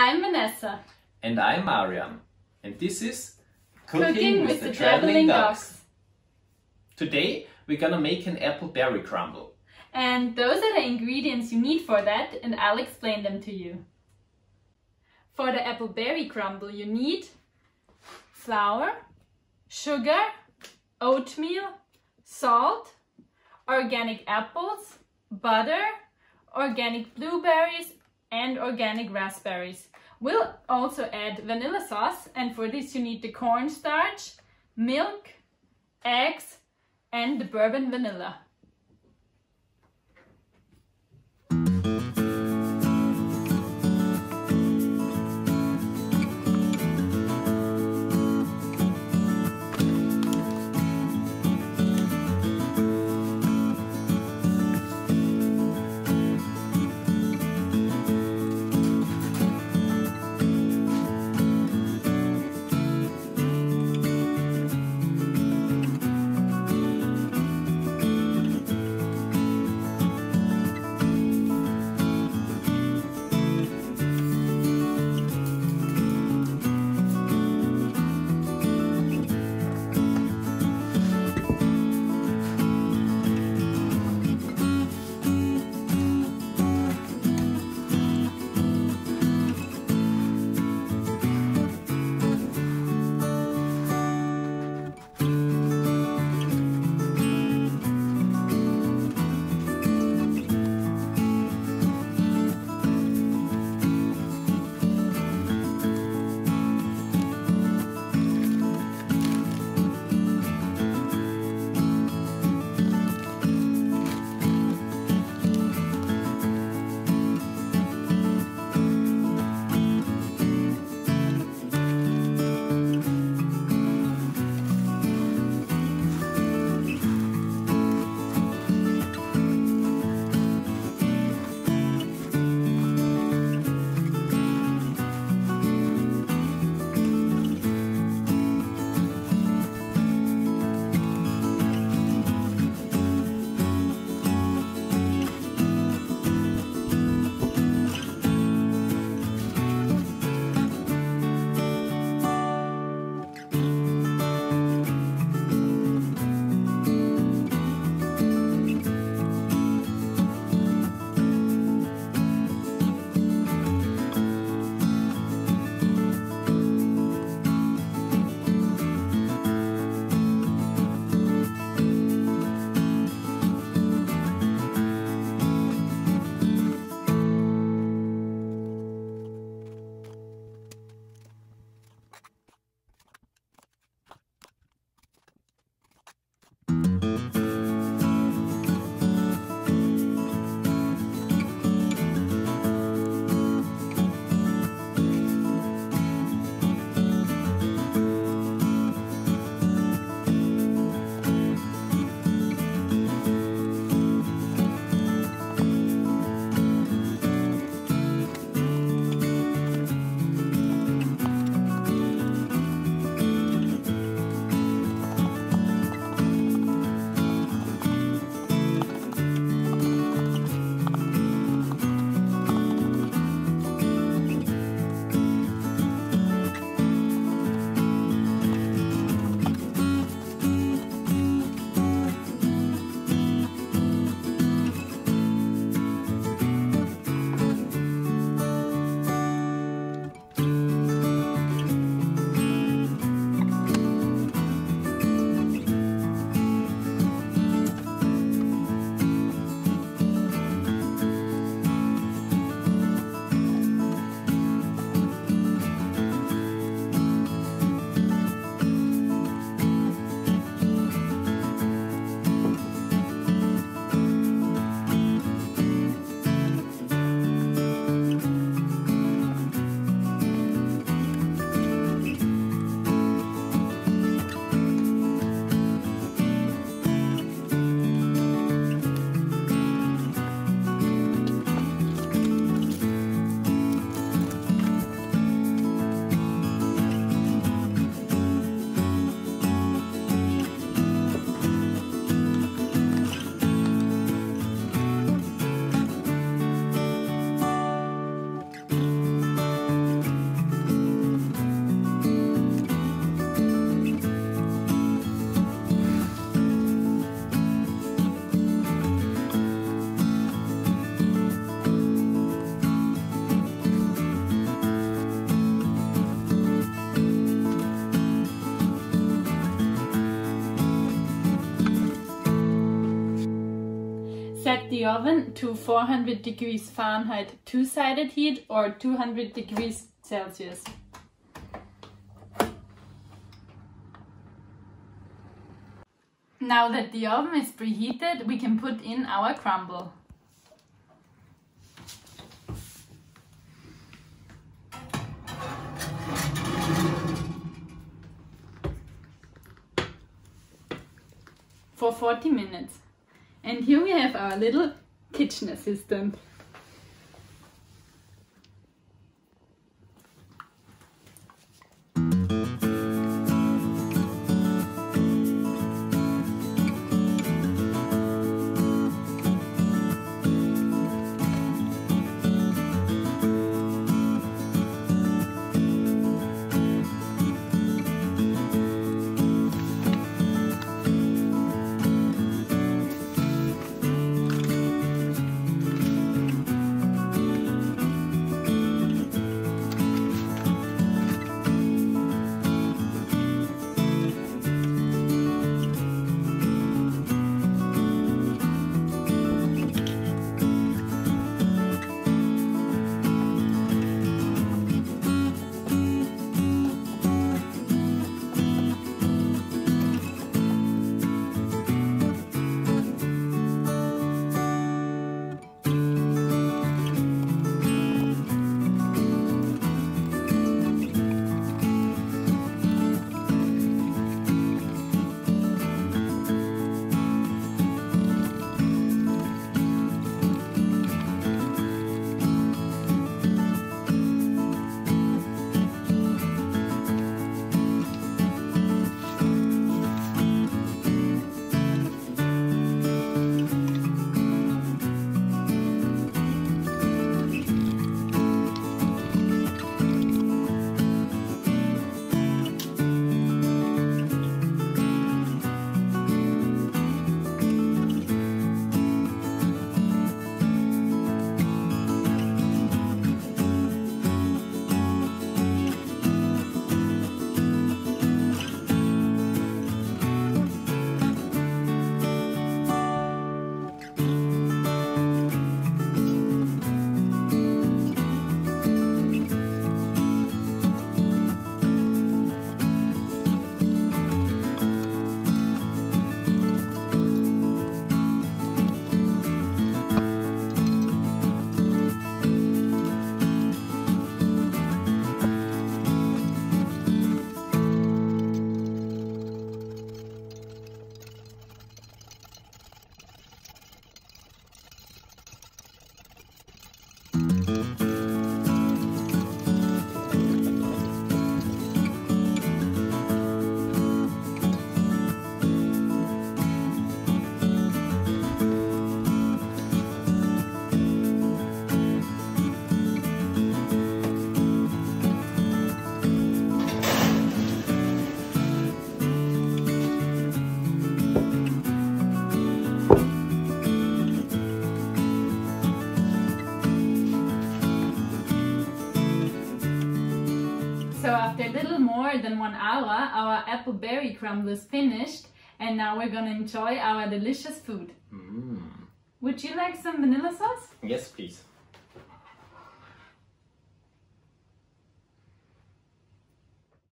I'm Vanessa. And I'm Mariam. And this is Cooking with the Traveling Dogs. Today we're gonna make an apple berry crumble. And those are the ingredients you need for that, and I'll explain them to you. For the apple berry crumble you need flour, sugar, oatmeal, salt, organic apples, butter, organic blueberries and organic raspberries. We'll also add vanilla sauce, and for this you need the cornstarch, milk, eggs and the bourbon vanilla. Set the oven to 400 degrees Fahrenheit two-sided heat or 200 degrees Celsius. Now that the oven is preheated, we can put in our crumble. For 40 minutes. And here we have our little kitchen assistant. So after a little more than 1 hour, our apple berry crumble is finished, and now we're gonna enjoy our delicious food. Would you like some vanilla sauce? Yes, please.